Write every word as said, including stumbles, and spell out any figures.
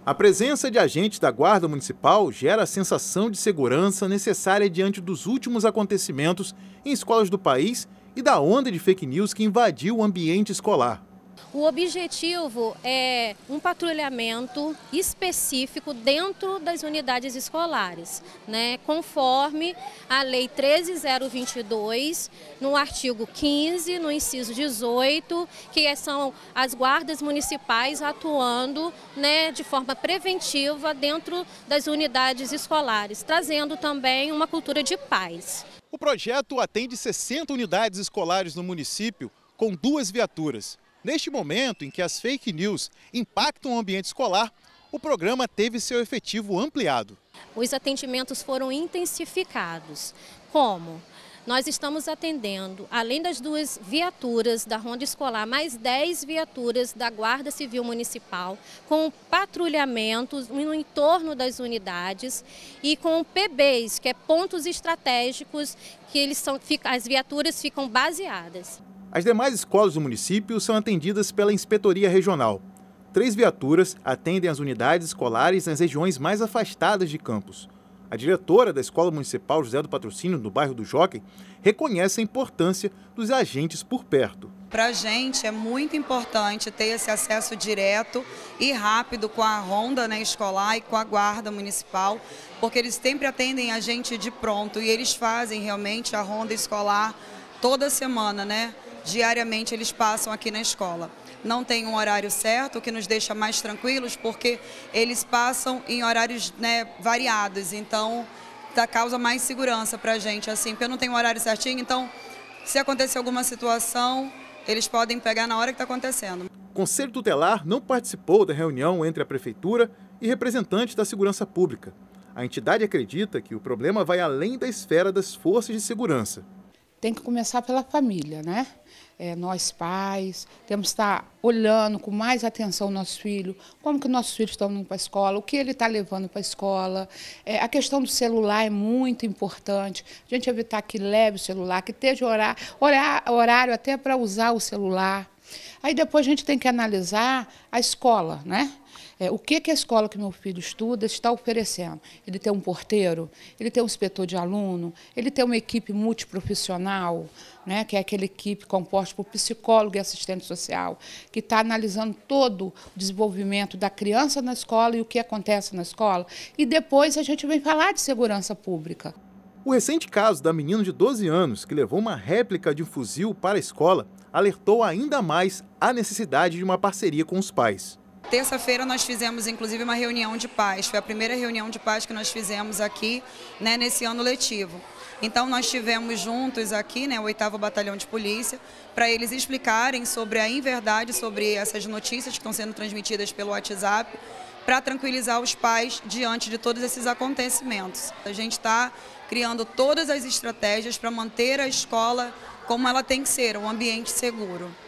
A presença de agentes da Guarda Municipal gera a sensação de segurança necessária diante dos últimos acontecimentos em escolas do país e da onda de fake news que invadiu o ambiente escolar. O objetivo é um patrulhamento específico dentro das unidades escolares, né? Conforme a Lei treze mil vinte e dois, no artigo quinze, no inciso dezoito, que são as guardas municipais atuando, né, de forma preventiva dentro das unidades escolares, trazendo também uma cultura de paz. O projeto atende sessenta unidades escolares no município com duas viaturas. Neste momento em que as fake news impactam o ambiente escolar, o programa teve seu efetivo ampliado. Os atendimentos foram intensificados. Como? Nós estamos atendendo, além das duas viaturas da Ronda Escolar, mais dez viaturas da Guarda Civil Municipal, com patrulhamentos no entorno das unidades e com P Bs, que é pontos estratégicos, que eles são, as viaturas ficam baseadas. As demais escolas do município são atendidas pela Inspetoria Regional. Três viaturas atendem as unidades escolares nas regiões mais afastadas de campus. A diretora da Escola Municipal José do Patrocínio, no bairro do Jockey, reconhece a importância dos agentes por perto. Para a gente é muito importante ter esse acesso direto e rápido com a ronda, né, escolar e com a guarda municipal, porque eles sempre atendem a gente de pronto e eles fazem realmente a ronda escolar toda semana, né? Diariamente eles passam aqui na escola. Não tem um horário certo, o que nos deixa mais tranquilos, porque eles passam em horários, né, variados, então dá causa mais segurança para a gente, assim, porque eu não tenho um horário certinho, então se acontecer alguma situação, eles podem pegar na hora que está acontecendo. O Conselho Tutelar não participou da reunião entre a Prefeitura e representantes da Segurança Pública. A entidade acredita que o problema vai além da esfera das forças de segurança. Tem que começar pela família, né? É, nós pais, temos que estar olhando com mais atenção o nosso filho, como que nossos filhos estão indo para a escola, o que ele está levando para a escola. É, a questão do celular é muito importante, a gente evitar que leve o celular, que esteja horário, horário até para usar o celular. Aí depois a gente tem que analisar a escola, né? É, o que, que a escola que meu filho estuda está oferecendo? Ele tem um porteiro, ele tem um inspetor de aluno, ele tem uma equipe multiprofissional, né, que é aquela equipe composta por psicólogo e assistente social, que está analisando todo o desenvolvimento da criança na escola e o que acontece na escola. E depois a gente vem falar de segurança pública. O recente caso da menina de doze anos que levou uma réplica de um fuzil para a escola alertou ainda mais a necessidade de uma parceria com os pais. Terça-feira nós fizemos, inclusive, uma reunião de pais. Foi a primeira reunião de pais que nós fizemos aqui, né, nesse ano letivo. Então, nós tivemos juntos aqui, né, o oitavo Batalhão de Polícia, para eles explicarem sobre a inverdade, sobre essas notícias que estão sendo transmitidas pelo WhatsApp, para tranquilizar os pais diante de todos esses acontecimentos. A gente está criando todas as estratégias para manter a escola como ela tem que ser, um ambiente seguro.